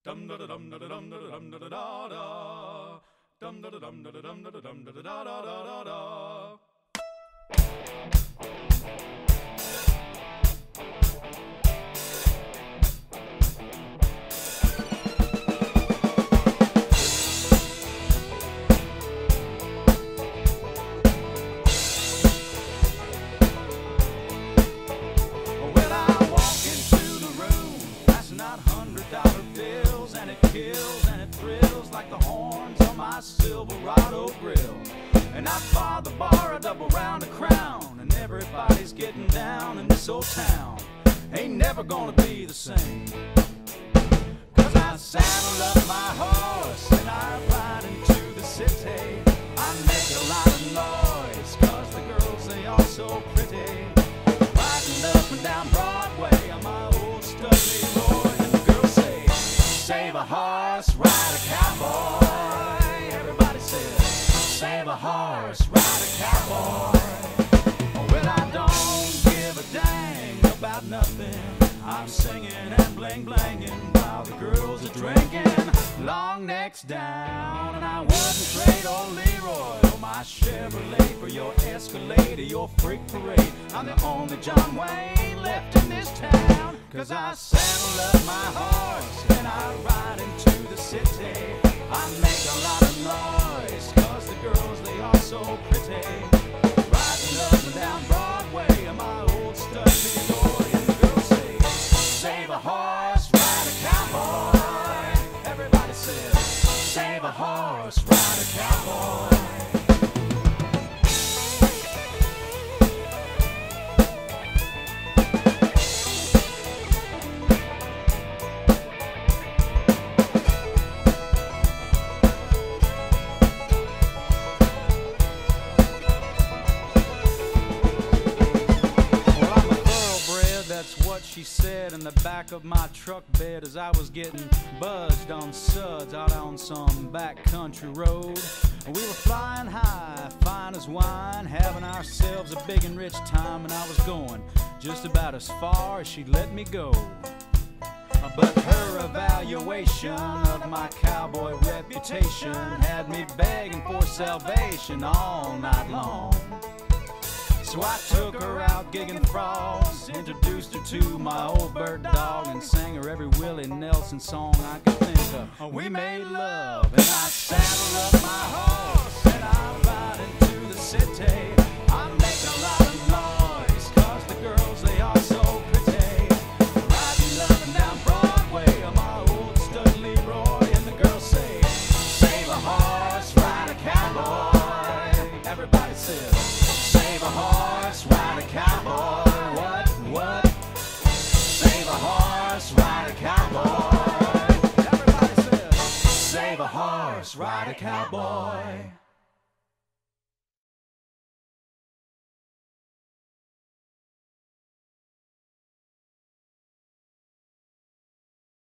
Dum da da dum da da dum da da dum da da da da. Dum da da dum da da dum da da dum da da da da da da. $100 bills, and it kills and it thrills like the horns on my Silverado grill. And I buy the bar a double round of Crown, and everybody's getting down in this old town. Ain't never gonna be the same, 'cause I saddle up my horse and I ride into the city. I make a lot of noise 'cause the girls, they are so pretty. Riding up and down Broadway on my old Studley Roy. Save a horse, ride a cowboy. Everybody says, save a horse, ride a cowboy. Well, I don't give a dang about nothing. I'm singing and bling-blanging while the girls are drinking. Long necks down, and I wouldn't trade old Leroy or my Chevrolet for your Escalade or your Freak Parade. I'm the only John Wayne left in this town, 'cause I saddle up my horse and I ride into the city. I make a lot of noise 'cause the girls, they are so pretty. Riding up and down Broadway on my old Studley Roy, and the girls say, save a horse, ride a cowboy. Everybody says, save a horse, ride a cowboy. That's what she said in the back of my truck bed as I was getting buzzed on suds out on some backcountry road. We were flying high, fine as wine, having ourselves a big and rich time, and I was going just about as far as she'd let me go. But her evaluation of my cowboy reputation had me begging for salvation all night long. So I took her out gigging frogs, introduced her to my old bird dog, and sang her every Willie Nelson song I could think of. We made love, and I saddled up my horse, and I ride into the city. I make a lot of noise 'cause the girls, they are so pretty. Riding up and down Broadway on my old Studley Roy, and the girls say, save a horse, ride a cowboy. Everybody says, save a horse, ride a cowboy. What? Save a horse, ride a cowboy. Everybody says, save a horse, ride a cowboy.